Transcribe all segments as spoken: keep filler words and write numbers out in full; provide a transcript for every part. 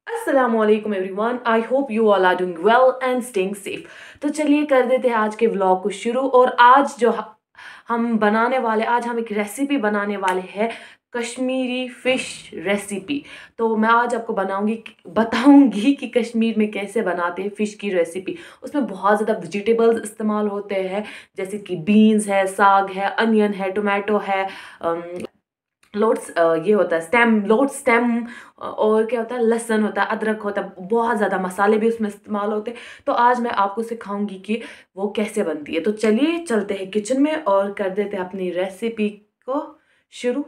अस्सलामुअलैकुम everyone, I hope you all are doing well and staying safe. तो चलिए कर देते हैं आज के व्लॉग को शुरू। और आज जो हम बनाने वाले आज हम एक रेसिपी बनाने वाले हैं, कश्मीरी फ़िश रेसिपी। तो मैं आज आपको बनाऊंगी बताऊंगी कि कश्मीर में कैसे बनाते हैं फ़िश की रेसिपी। उसमें बहुत ज़्यादा वेजिटेबल्स इस्तेमाल होते हैं, जैसे कि बीन्स है, साग है, अनियन है, टोमेटो है, लोट्स ये होता है स्टेम लोट स्टेम, और क्या होता है, लहसुन होता है, अदरक होता है, बहुत ज़्यादा मसाले भी उसमें इस्तेमाल होते हैं। तो आज मैं आपको सिखाऊंगी कि वो कैसे बनती है। तो चलिए चलते हैं किचन में और कर देते हैं अपनी रेसिपी को शुरू।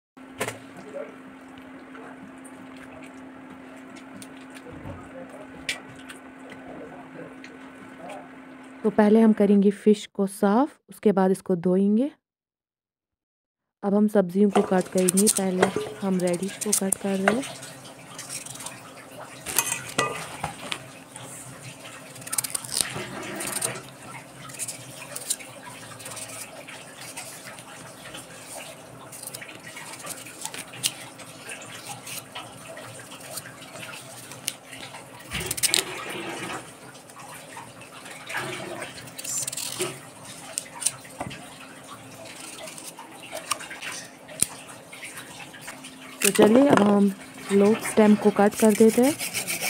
तो पहले हम करेंगे फ़िश को साफ़, उसके बाद इसको धोएंगे। अब हम सब्जियों को कट करेंगे। पहले हम रेडिश को कट कर रहे हैं। तो चलिए अब हम लोग स्टेम को कट कर देते हैं।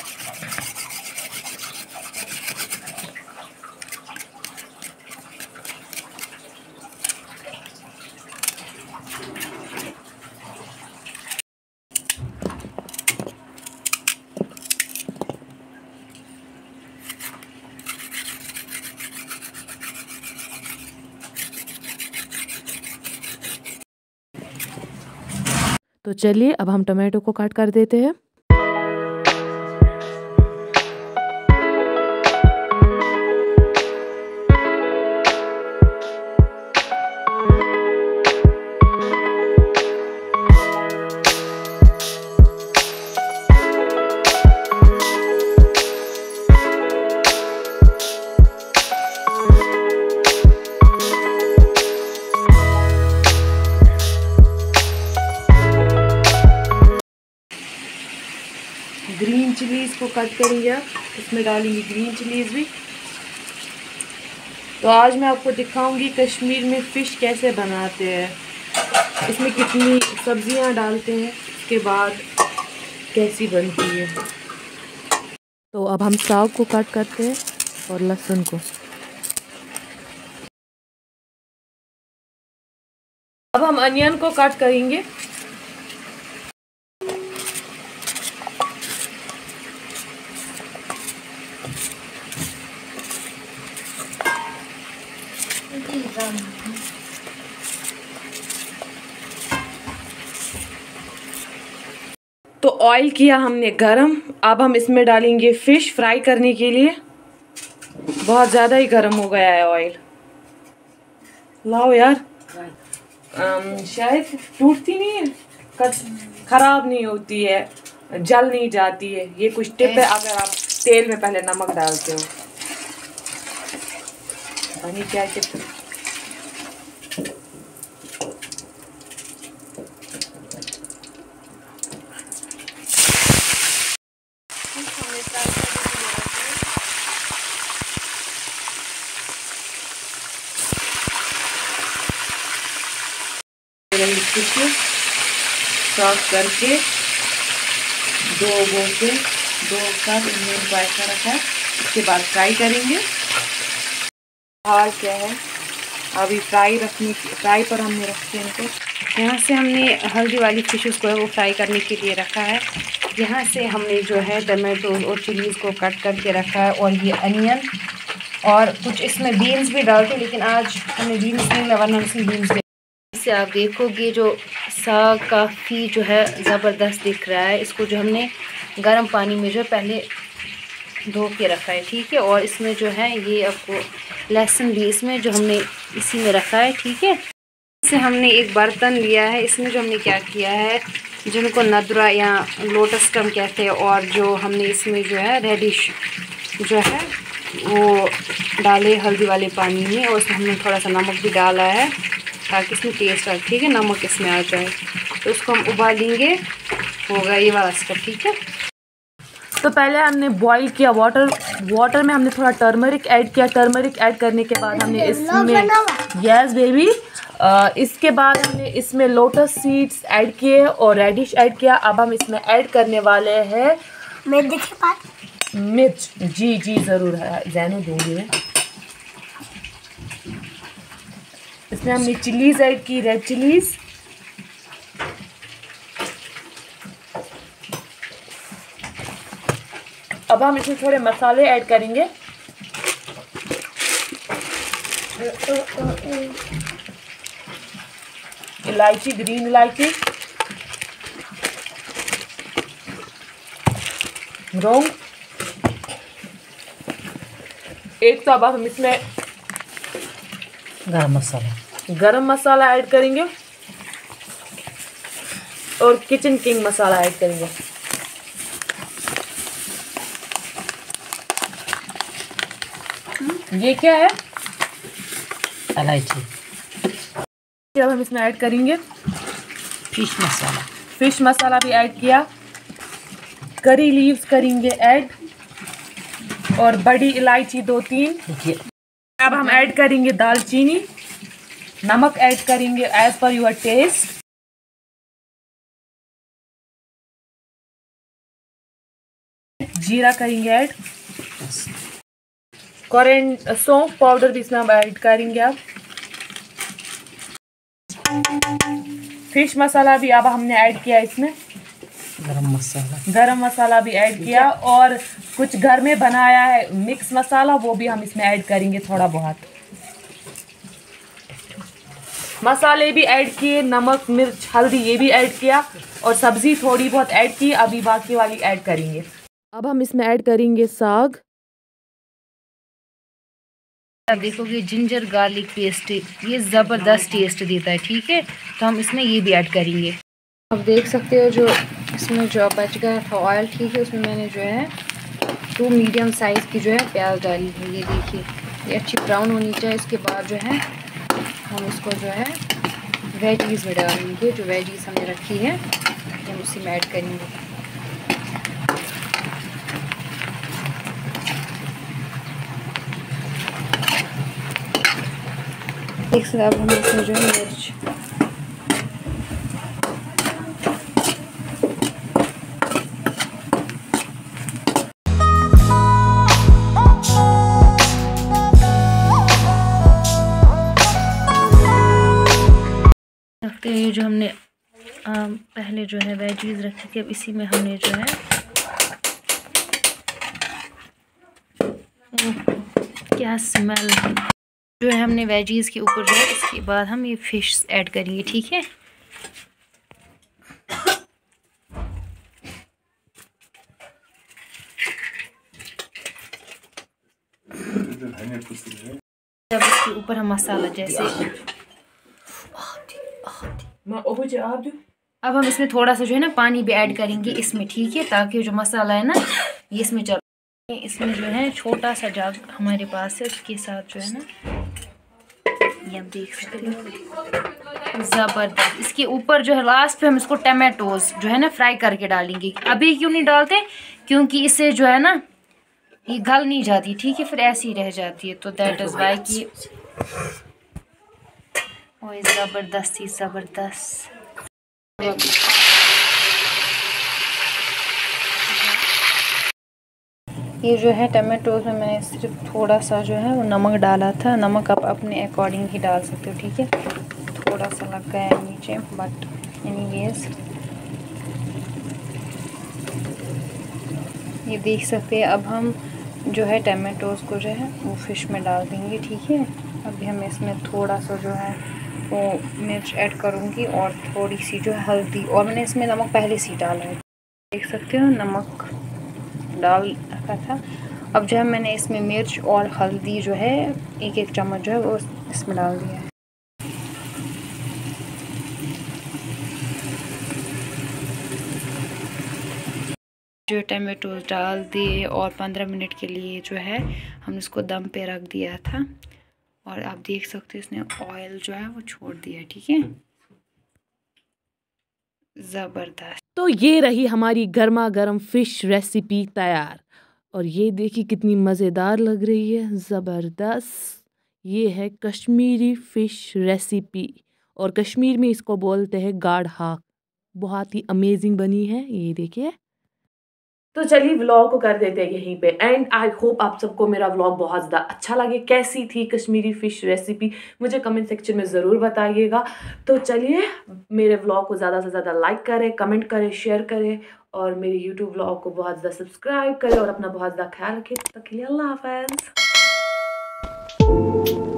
तो चलिए अब हम टमाटो को काट कर देते हैं। ग्रीन चिलीज़ को कट करेंगे, आप इसमें डालेंगे ग्रीन चिलीज़ भी। तो आज मैं आपको दिखाऊंगी कश्मीर में फ़िश कैसे बनाते हैं, इसमें कितनी सब्जियां डालते हैं, उसके बाद कैसी बनती है। तो अब हम साग को कट करते हैं और लहसुन को। अब हम अनियन को कट करेंगे। तो ऑयल किया हमने गरम। अब हम इसमें डालेंगे फ़िश फ्राई करने के लिए। बहुत ज़्यादा ही गरम हो गया है ऑयल। लाओ यार, um, शायद टूटती नहीं है, ख़राब नहीं होती है, जल नहीं जाती है। ये कुछ टिप है अगर आप तेल में पहले नमक डालते हो। पानी क्या टिप? साफ करके दो गो से दो कप इन्हें फ्राई कर रखा है, उसके बाद फ्राई करेंगे। और क्या है, अभी फ्राई रखने फ्राई पर हमने रखे इनको। यहाँ से हमने हल्दी वाली फिशेस को है वो फ्राई करने के लिए रखा है। यहाँ से हमने जो है टमाटो और चिलीज़ को कट करके रखा है, और ये अनियन, और कुछ इसमें बीन्स भी डालते, लेकिन आज हमने बीन्स नहीं, वरना इसमें बीन्स भी। इससे आप देखोगे जो साग काफ़ी जो है ज़बरदस्त दिख रहा है। इसको जो हमने गर्म पानी में जो पहले धो के रखा है, ठीक है। और इसमें जो है ये आपको लहसुन भी इसमें जो हमने इसी में रखा है, ठीक है। इससे हमने एक बर्तन लिया है, इसमें जो हमने क्या किया है, जिनको नदरा या लोटस कम कहते हैं, और जो हमने इसमें जो है रेडिश जो है वो डाले हल्दी वाले पानी में, और उसमें हमने थोड़ा सा नमक भी डाला है ताकि इसमें टेस्ट आए, ठीक है, नमक इसमें आ जाए। तो उसको हम उबालेंगे, होगा ये वाला स्टेप, ठीक है। तो पहले हमने बॉईल किया वाटर वाटर में हमने थोड़ा टर्मरिक ऐड किया। टर्मरिक ऐड करने के बाद हमने इसमें यस बेबी इसके बाद हमने इसमें लोटस सीड्स ऐड किए और रेडिश ऐड किया। अब हम इसमें ऐड करने वाले हैं मिर्च। जी जी ज़रूर है, जैनू दूंगी मैं। इसमें हमने चिलीज ऐड की, रेड चिलीज। अब हम इसमें थोड़े मसाले ऐड करेंगे। इलायची, ग्रीन इलायची, लौंग। एक तो अब हम इसमें गरम मसाला गरम मसाला ऐड करेंगे और किचन किंग मसाला ऐड करेंगे। ये क्या है? इलायची। अब हम इसमें ऐड करेंगे फिश मसाला। फिश मसाला भी ऐड किया। करी लीव्स करेंगे ऐड और बड़ी इलायची दो तीन। अब हम ऐड करेंगे दालचीनी। नमक ऐड करेंगे एज पर योर टेस्ट। जीरा करेंगे ऐड। कोरिएंडर सौंफ पाउडर भी इसमें हम ऐड करेंगे। अब फिश मसाला भी अब हमने ऐड किया इसमें। गरम मसाला गरम मसाला भी ऐड किया और कुछ घर में बनाया है मिक्स मसाला, वो भी हम इसमें ऐड करेंगे थोड़ा बहुत। मसाले भी ऐड किए, नमक मिर्च हल्दी ये भी ऐड किया और सब्जी थोड़ी बहुत ऐड की। अभी बाकी वाली ऐड करेंगे। अब हम इसमें ऐड करेंगे साग। आप देखोगे जिंजर गार्लिक पेस्ट, ये ज़बरदस्त टेस्ट देता है। ठीक है, तो हम इसमें ये भी ऐड करेंगे। आप देख सकते हो जो इसमें जो बच गया था ऑयल, ठीक है, उसमें मैंने जो है दो मीडियम साइज़ की जो है प्याज डाली है। ये देखिए, ये अच्छी ब्राउन होनी चाहिए। इसके बाद जो है हम इसको जो है वेजीज़ में डालेंगे। जो वेजीज़ हमने रखी है हम उसी में ऐड करेंगे। एक से अब हम इसमें जो है मिर्च, ये जो हमने आ, पहले जो है वेजीज रखी थी, अब इसी में हमने जो है क्या स्मेल जो है हमने वेजीज के ऊपर जो है, इसके बाद हम ये फिश ऐड करेंगे। ठीक है, जब इसके ऊपर हम मसाला जैसे अब हम इसमें थोड़ा सा जो है ना पानी भी ऐड करेंगे इसमें। ठीक है, ताकि जो मसाला है ना ये इसमें चल। इसमें जो है छोटा सा जग हमारे पास है, उसके साथ जो है ना ये आप देख सकते हो ज़बरदस्त। इसके ऊपर जो है लास्ट पे हम इसको टमाटोज जो है ना फ्राई करके डालेंगे। अभी क्यों नहीं डालते? क्योंकि इससे जो है ना ये गल नहीं जाती। ठीक है, फिर ऐसी रह जाती है, तो दैट इज़ वाई कि ओए ज़बरदस्त ही ज़बरदस्त। ये जो है टमाटोज में मैंने सिर्फ थोड़ा सा जो है वो नमक डाला था। नमक आप अपने अकॉर्डिंग ही डाल सकते हो। ठीक है, थोड़ा सा लग गया है नीचे, बट एनीवेज ये देख सकते हैं। अब हम जो है टमाटोज को जो है वो फिश में डाल देंगे। ठीक है, अभी हम इसमें थोड़ा सा जो है वो मिर्च ऐड करूँगी और थोड़ी सी जो है हल्दी, और मैंने इसमें नमक पहले से ही डाला है। देख सकते हो नमक डाल रखा था। अब जो है मैंने इसमें मिर्च और हल्दी जो है एक एक चम्मच जो है वो इसमें डाल दिया है। जो टमाटो डाल दिए और पंद्रह मिनट के लिए जो है हम इसको दम पे रख दिया था, और आप देख सकते हो इसने ऑयल जो है वो छोड़ दिया है। ठीक है, ज़बरदस्त। तो ये रही हमारी गर्मा गर्म फिश रेसिपी तैयार। और ये देखिए कितनी मज़ेदार लग रही है, ज़बरदस्त। ये है कश्मीरी फ़िश रेसिपी और कश्मीर में इसको बोलते हैं गाढ़ हाक। बहुत ही अमेजिंग बनी है, ये देखिए। तो चलिए व्लॉग को कर देते हैं यहीं पे एंड। आई होप आप सबको मेरा व्लॉग बहुत ज़्यादा अच्छा लगे। कैसी थी कश्मीरी फ़िश रेसिपी मुझे कमेंट सेक्शन में ज़रूर बताइएगा। तो चलिए मेरे व्लॉग को ज़्यादा से ज़्यादा लाइक करें, कमेंट करें, शेयर करें और मेरे यूट्यूब व्लॉग को बहुत ज़्यादा सब्सक्राइब करें और अपना बहुत ज़्यादा ख्याल रखें। तब तक के लिए अल्लाह हाफ़िज़।